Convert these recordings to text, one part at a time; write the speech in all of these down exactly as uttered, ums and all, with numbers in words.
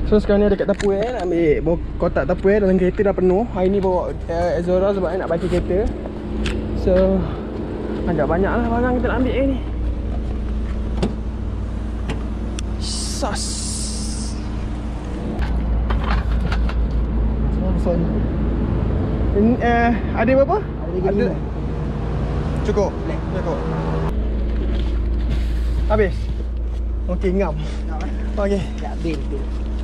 So sekarang ni ada kat Tupperware, nak ambil bawa kotak Tupperware. Dalam kereta dah penuh. Hari ni bawa uh, Zora sebab nak parking kereta. So agak banyak lah barang kita nak ambil ni. Sus. Phone. Ini uh, ada berapa? Ada lima. Cukup. Cukup. Habis. Okey, ngam. Okey. Tak bil bil.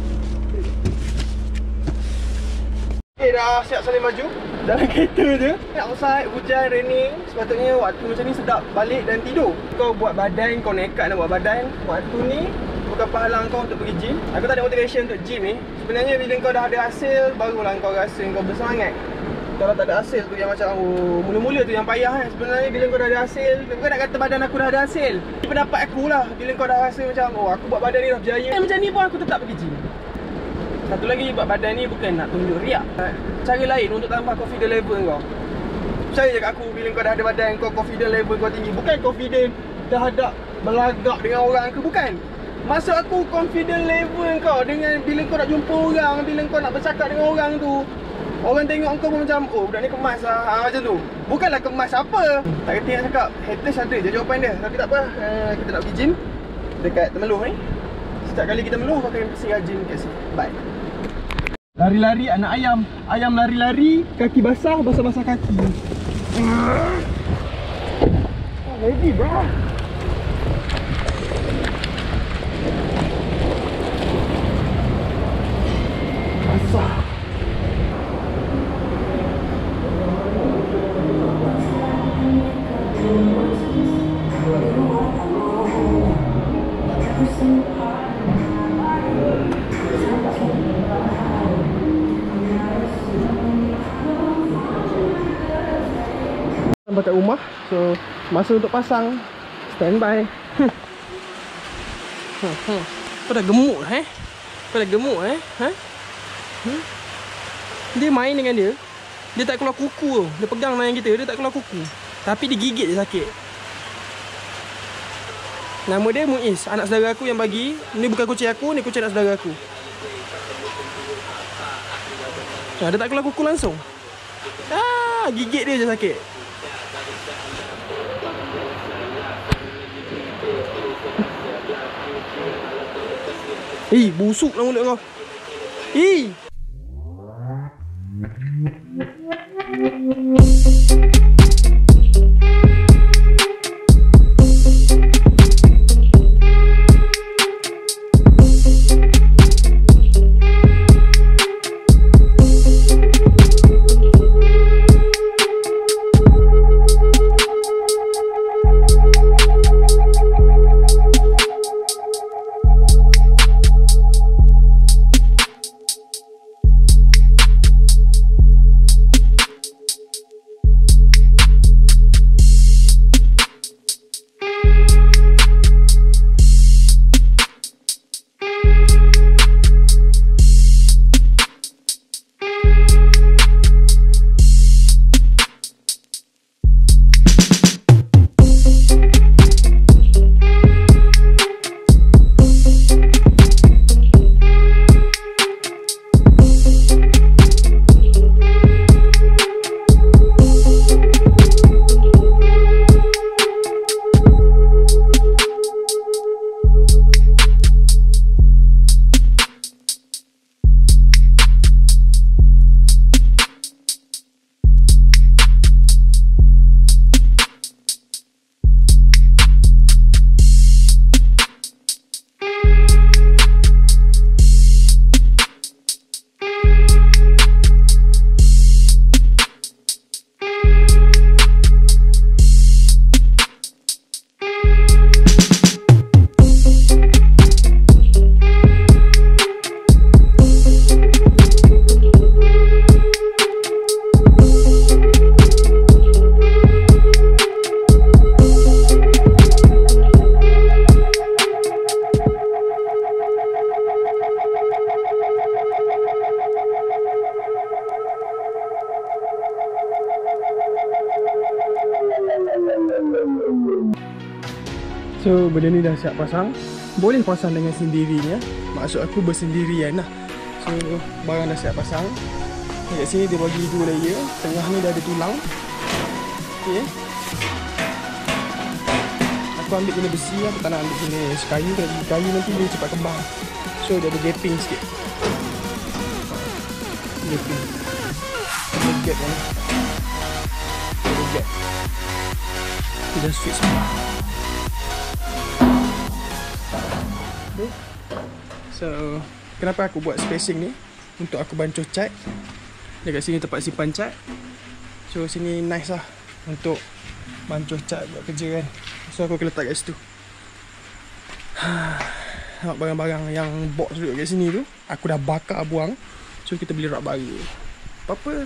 Okay, dah siap saling maju. Dalam kereta je. Outside, hujan, raining. Sepatutnya waktu macam ni sedap balik dan tidur. Kau buat badan, kau nekat nak buat badan. Waktu ni bukan pahala kau untuk pergi gym. Aku tak ada motivation untuk gym ni. Sebenarnya bila kau dah ada hasil, barulah kau rasa kau bersemangat. Kalau tak ada hasil tu yang macam oh, mula-mula tu yang payah kan. Sebenarnya bila kau dah ada hasil, bukan nak kata badan aku dah ada hasil. Ini pendapat aku lah. Bila kau dah rasa macam oh aku buat badan ni dah berjaya, eh, macam ni pun aku tetap pergi gym. Satu lagi, buat badan ni bukan nak tunjuk riak. Cara lain untuk tambah confidence level kau. Percaya je kat aku, bila kau dah ada badan, kau confidence level kau tinggi. Bukan confidence dah hadap belagak dengan orang ke, bukan. Maksud aku confidence level kau dengan bila kau nak jumpa orang, bila kau nak bercakap dengan orang tu, orang tengok kau pun macam oh budak ni kemas lah, ha, macam tu. Bukanlah kemas apa. Tak kata yang cakap haters ada je jawapan dia. Tapi tak apa, uh, kita nak pergi gym dekat Temeloh ni. Setiap kali kita meluh, kau akan mesti rajin kat sini. Bye. Lari-lari anak ayam. Ayam lari-lari, kaki basah, basah-basah kaki. Oh, heavy bro. Basah. Sampai kat rumah. So masa untuk pasang, standby. Hmm. Hmm, hmm. Kau dah gemuk eh? Kau dah gemuk eh? Ha? Hmm? Dia main dengan dia, dia tak keluar kuku tau. Dia pegang tangan kita, dia tak keluar kuku. Tapi dia gigit je sakit. Nama dia Muiz, anak saudara aku yang bagi. Ni bukan kucing aku, ni kucing anak saudara aku. Nah, dia tak keluar kuku langsung. Ah, gigit dia je sakit. Eh, busuk lah mulut kau. Eh. So benda ni dah siap pasang. boleh pasang dengan sendirinya. Maksud aku bersendirian lah. So barang dah siap pasang. Dekat sini dia bagi dua layer. Tengah ni dah ada tulang. Okay. Aku ambil jenis besi, aku tak nak ambil jenis kayu. Kalau kayu nanti dia cepat kembang. So dia ada gaping sikit. Gaping. Ada gap ni. Ada gap. Dia dah fit semua. Okay. So kenapa aku buat spacing ni? Untuk aku bancuh cat. Dekat sini tempat simpan cat. So sini nice lah untuk bancuh cat buat kerja kan. So aku akan letak kat situ. Nampak barang-barang yang box duduk kat sini tu, aku dah bakar buang. So kita beli rak baru. Apa-apa.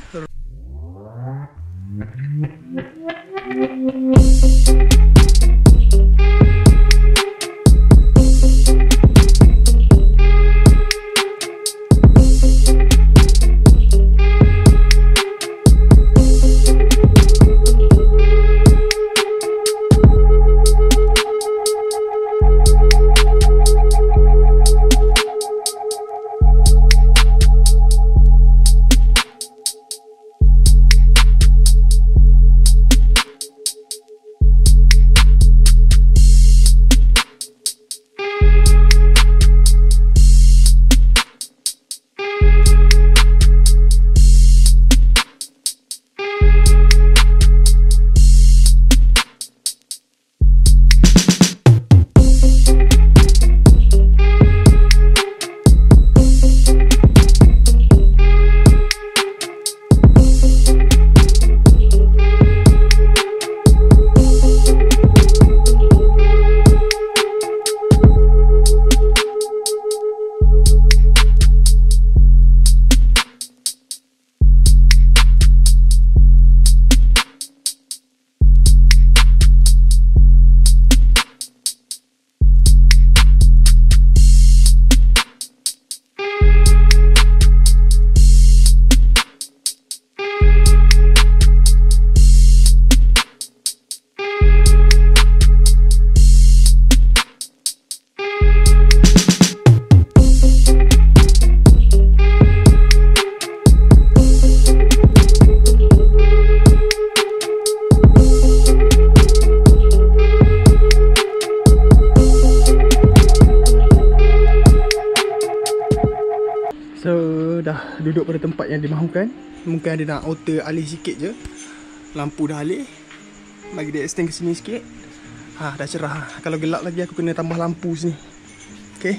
So dah duduk pada tempat yang dimahukan. Mungkin ada nak outer alih sikit je. Lampu dah alih. Bagi dia extend ke sini sikit. Ha, dah cerah. Kalau gelap lagi aku kena tambah lampu sini. Okay.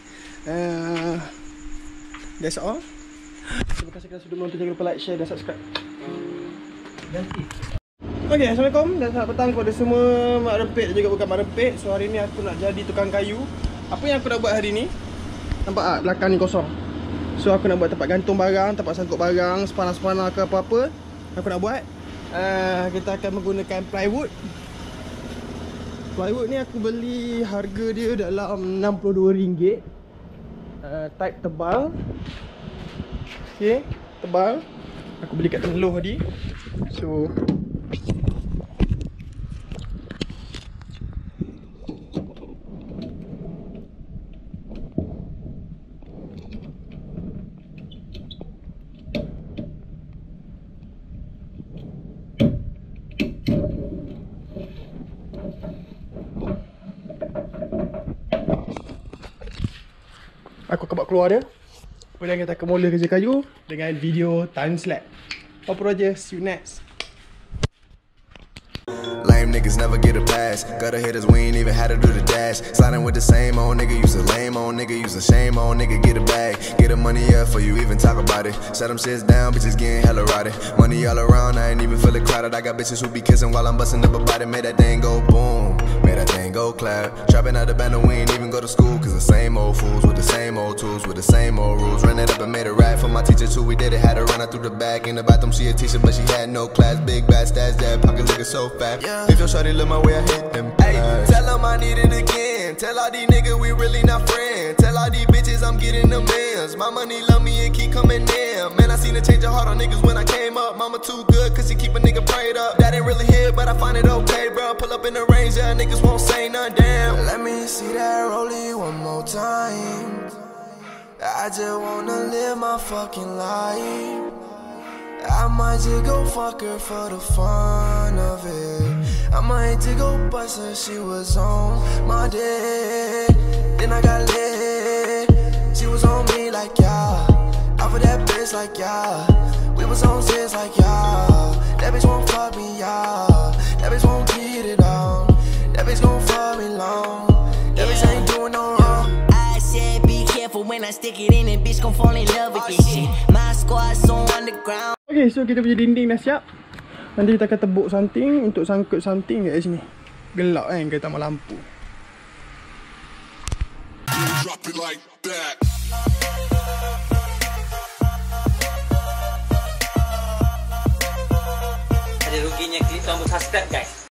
uh, That's all. Terima kasih kerana sudah menonton. Jangan lupa like, share dan subscribe. Okay, Assalamualaikum dan selamat petang kepada semua mak rempit dan juga bukan mak rempit. So hari ni aku nak jadi tukang kayu. Apa yang aku nak buat hari ni? Nampak tak? Belakang ni kosong. So aku nak buat tempat gantung barang, tempat sangkut barang, spana-spana ke apa-apa. Aku nak buat uh, kita akan menggunakan plywood. Plywood ni aku beli harga dia dalam enam puluh dua ringgit. uh, Type tebal. Okay, tebal. Aku beli kat Temeloh tadi. So aku akan buat keluar dia. Kemudian kita akan mula kerja kayu dengan video time slap. Apa aja, see you next. Lame niggas never get a pass. Gutter hitters, we ain't even had to do the dash. Sliding with the same old nigga, use a lame old nigga, use a shame old nigga, get a bag. Get the money up for you even talk about it. Set them shits down, bitches getting hella rowdy. Money all around, I ain't even feel it crowded. I got bitches who be kissing while I'm busting up a body. Made that thing go boom, made that thing go clap. Trapping out the band and we ain't even go to school. Cause the same old fools with the same old tools, with the same old rules. Ran it up and made a rap for my teacher too. We did it, had to run out through the back. In the bathroom, she a teacher, but she had no class. Big bad stats, that pocket looking so fat. Yeah. If your shorty look my way, I hit them. Ay, tell them I need it again. Tell all these niggas we really not friends. Tell all these bitches I'm getting the mans. My money love me and keep coming in. Man, I seen a change of heart on niggas when I came up. Mama too good, cause she keep a nigga prayed up. That ain't really here, but I find it okay, bro. Pull up in the range, yeah, niggas won't say nothing, damn. Let me see that rollie one more time. I just wanna live my fucking life. I might just go fuck her for the fun of it. I might just go bust her, she was on my dick. Then I got lit, she was on me like yeah. Off of that bitch like yeah. We was on zits like yeah. That bitch won't fuck me, yeah. That bitch won't get it on. That bitch gon' fuck me long. That bitch ain't doing no wrong. I said be careful when I stick it in and bitch gon' fall in love with this shit. My squad so underground. Okay, so kita punya dinding dah siap. Nanti kita akan tebuk something untuk sangkut something kat sini. Gelap kan, kita tambah lampu. Drop it like that. Ada ruginya klik tombol subscribe guys.